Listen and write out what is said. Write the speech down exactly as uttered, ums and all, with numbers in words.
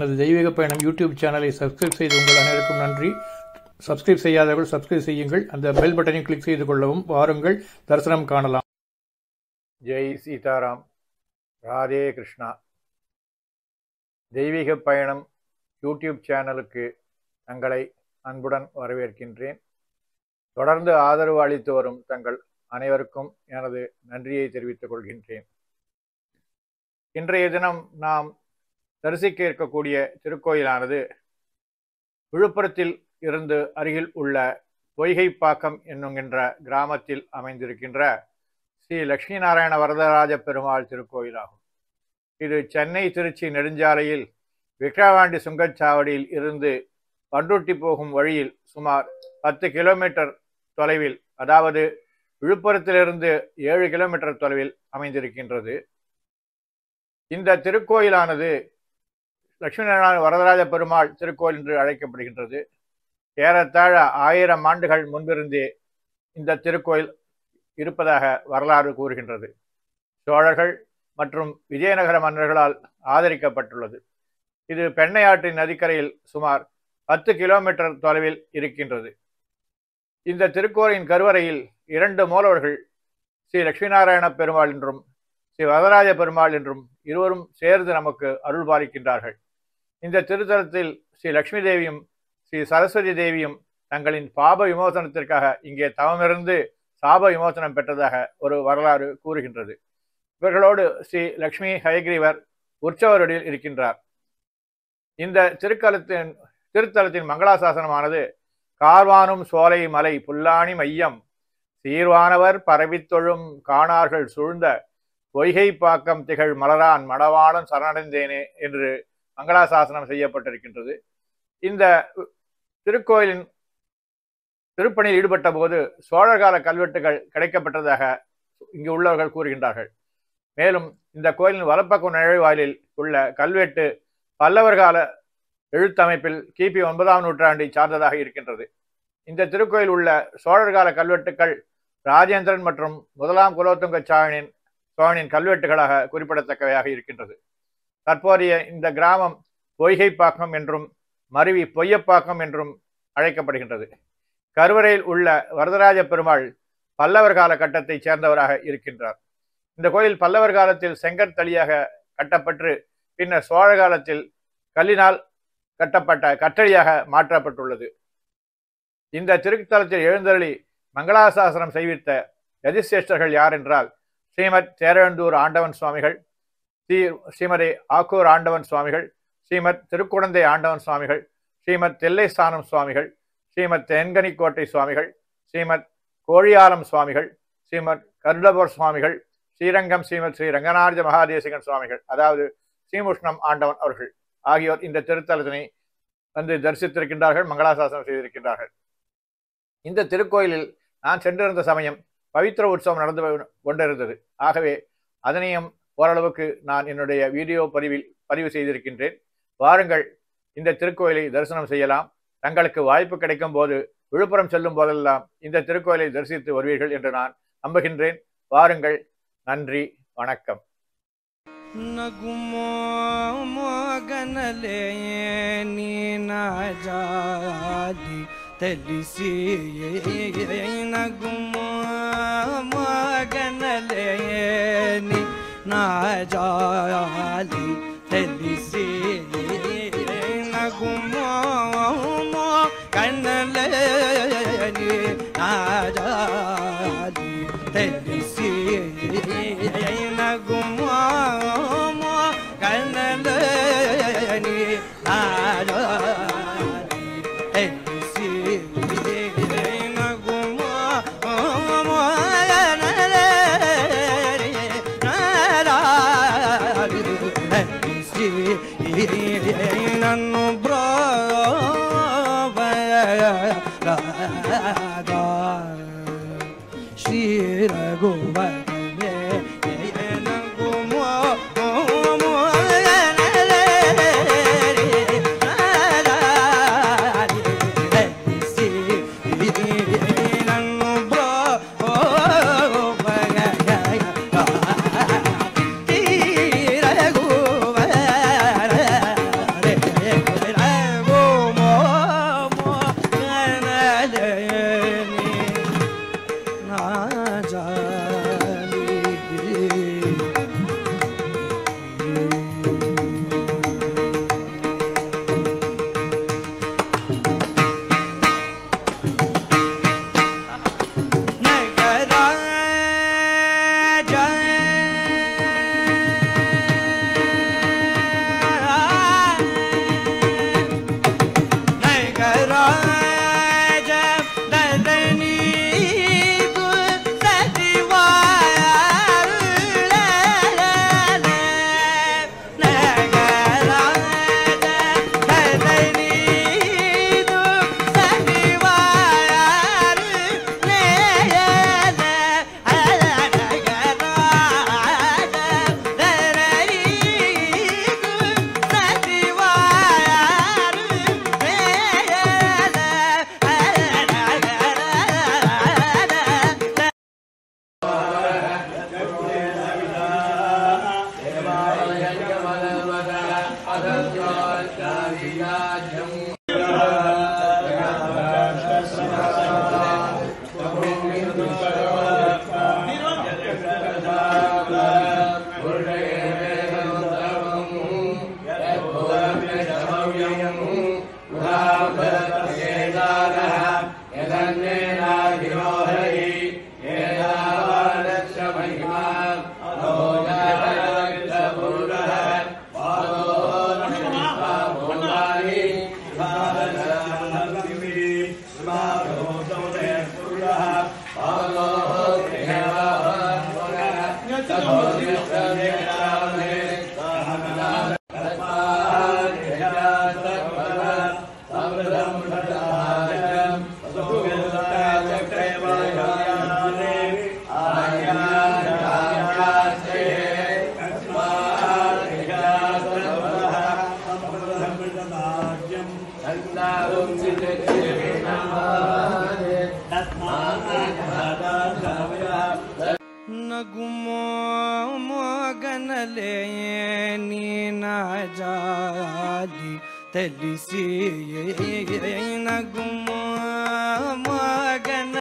எனது தெய்வீக பயணம் யூடியூப் சேனலை சப்ஸ்கிரைப் செய்து உங்கள் அனைவருக்கும் நன்றி. சப்ஸ்கிரைப் செய்யாதவர்கள் சப்ஸ்கிரைப் செய்யுங்கள். அந்த பெல் பட்டனை கிளிக் செய்து கொள்ளவும். வாருங்கள், தரிசனம் காணலாம். ஜெய் சீதாராம். ராதே கிருஷ்ணா. தெய்வீக பயணம் யூடியூப் சேனலுக்கு தங்களை அன்புடன் வரவேற்கின்றேன். தொடர்ந்து ஆதரவு அளித்து வரும் தங்கள் அனைவருக்கும் எனது நன்றியை தெரிவித்துக் கொள்கின்றேன். இன்றைய தினம் நாம் தரிசிக்க இருக்கக்கூடிய திருக்கோயிலானது விழுப்புரத்தில் இருந்து அருகில் உள்ள பொய்கைப்பாக்கம் என்னுங்கின்ற கிராமத்தில் அமைந்திருக்கின்ற ஸ்ரீ லட்சுமி நாராயண வரதராஜ பெருமாள் திருக்கோயிலாகும். இது சென்னை திருச்சி நெடுஞ்சாலையில் விக்கிரவாண்டி சுங்கச்சாவடியில் இருந்து பண்ருட்டி போகும் வழியில் சுமார் பத்து கிலோமீட்டர் தொலைவில், அதாவது விழுப்புரத்திலிருந்து ஏழு கிலோமீட்டர் தொலைவில் அமைந்திருக்கின்றது. இந்த திருக்கோயிலானது லட்சுமி நாராயண வரதராஜ பெருமாள் திருக்கோயில் என்று அழைக்கப்படுகின்றது. ஏறத்தாழ ஆயிரம் ஆண்டுகள் முன்பிருந்தே இந்த திருக்கோயில் இருப்பதாக வரலாறு கூறுகின்றது. சோழர்கள் மற்றும் விஜயநகர மன்னர்களால் ஆதரிக்கப்பட்டுள்ளது. இது பெண்ணையாற்றின் நதிக்கரையில் சுமார் பத்து கிலோமீட்டர் தொலைவில் இருக்கின்றது. இந்த திருக்கோயிலின் கருவறையில் இரண்டு மூலவர்கள் ஸ்ரீ லட்சுமி நாராயண பெருமாள் என்றும் ஸ்ரீ வரதராஜ பெருமாள் என்றும் இருவரும் சேர்ந்து நமக்கு அருள் பாலிக்கின்றார்கள். இந்த திருத்தலத்தில் ஸ்ரீ லட்சுமி தேவியும் ஸ்ரீ சரஸ்வதி தேவியும் தங்களின் பாப விமோசனத்திற்காக இங்கே தவமிருந்து சாப விமோசனம் பெற்றதாக ஒரு வரலாறு கூறுகின்றது. இவர்களோடு ஸ்ரீ லட்சுமி ஹயக்ரீவர் உற்சவருடில் இருக்கின்றார். இந்த திருக்கலத்தின் திருத்தலத்தின் மங்களாசாசனமானது கார்வானும் சோலை மலை புல்லாணி மையம் சீர்வானவர் பரவித்தொழும் காணார்கள் சூழ்ந்த பொய்கை பாக்கம் திகழ் மலரான் மடவாளன் சரணடைந்தேனே என்று மங்களாசாசனம் செய்யப்பட்டிருக்கின்றது. இந்த திருக்கோயிலின் திருப்பணியில் ஈடுபட்ட போது சோழர்கால கல்வெட்டுகள் கிடைக்கப்பட்டதாக இங்கு உள்ளவர்கள் கூறுகின்றார்கள். மேலும் இந்த கோயிலின் வலப்பக்க நுழைவாயிலில் உள்ள கல்வெட்டு பல்லவர் கால எழுத்தமைப்பில் கிபி ஒன்பதாம் நூற்றாண்டை சார்ந்ததாக இருக்கின்றது. இந்த திருக்கோயில் உள்ள சோழர்கால கல்வெட்டுக்கள் ராஜேந்திரன் மற்றும் முதலாம் குலோத்துங்க சோழனின் சோழனின் கல்வெட்டுகளாக குறிப்பிடத்தக்கவையாக இருக்கின்றது. தற்போதைய இந்த கிராமம் பொய்கைப்பாக்கம் என்றும் மருவி பொய்யப்பாக்கம் என்றும் அழைக்கப்படுகின்றது. கருவறையில் உள்ள வரதராஜ பெருமாள் பல்லவர் கால கட்டத்தை சேர்ந்தவராக இருக்கின்றார். இந்த கோயில் பல்லவர் காலத்தில் செங்கற்தளியாக கட்டப்பட்டு பின்னர் சோழ காலத்தில் கல்லினால் கட்டப்பட்ட கட்டளியாக மாற்றப்பட்டுள்ளது. இந்த திருத்தலத்தில் எழுந்தருளி மங்களாசாசனம் செய்வித்த யதிசிரேஷ்டர்கள் யார் என்றால் ஸ்ரீமத் தேரழந்தூர் ஆண்டவன் சுவாமிகள், ஸ்ரீ ஸ்ரீமதி ஆக்கூர் ஆண்டவன் சுவாமிகள், ஸ்ரீமத் திருக்குடந்தை ஆண்டவன் சுவாமிகள், ஸ்ரீமத் தெல்லைஸ்தானம் சுவாமிகள், ஸ்ரீமத் தென்கனிக்கோட்டை சுவாமிகள், ஸ்ரீமத் கோழியாலம் சுவாமிகள், ஸ்ரீமத் கருடபோர் சுவாமிகள், ஸ்ரீரங்கம் ஸ்ரீமத் ஸ்ரீ ரங்கநாத மகாதேசிகன் சுவாமிகள், அதாவது ஸ்ரீமுஷ்ணம் ஆண்டவன் அவர்கள் ஆகியோர் இந்த திருத்தலத்தினை வந்து தரிசித்திருக்கின்றார்கள், மங்களாசாசனம் செய்திருக்கின்றார்கள். இந்த திருக்கோயிலில் நான் சென்றிருந்த சமயம் பவித்திர உற்சவம் நடந்து கொண்டிருந்தது. ஆகவே அதனையும் ஓரளவுக்கு நான் என்னுடைய வீடியோ பதிவில் பதிவு செய்திருக்கின்றேன். வாருங்கள், இந்த திருக்கோயிலை தரிசனம் செய்யலாம். தங்களுக்கு வாய்ப்பு கிடைக்கும் போது விழுப்புரம் செல்லும் போதெல்லாம் இந்த திருக்கோயிலை தரிசித்து வருவீர்கள் என்று நான் நம்புகின்றேன். வாருங்கள். நன்றி, வணக்கம். நகுமோ மோகனலே நீனாஜாதி தெலிசி நகுமோ மோகனலே நீனாஜாதி தெலிசி நகுமோ மோகனலே நீனாஜாதி தெலிசி நகுமோ மோகனலே నన్ను బ్రోవగా శ్రీ రఘువరే నగుమో మోగనలే నీ నాజాలి తెలిసి నగుమో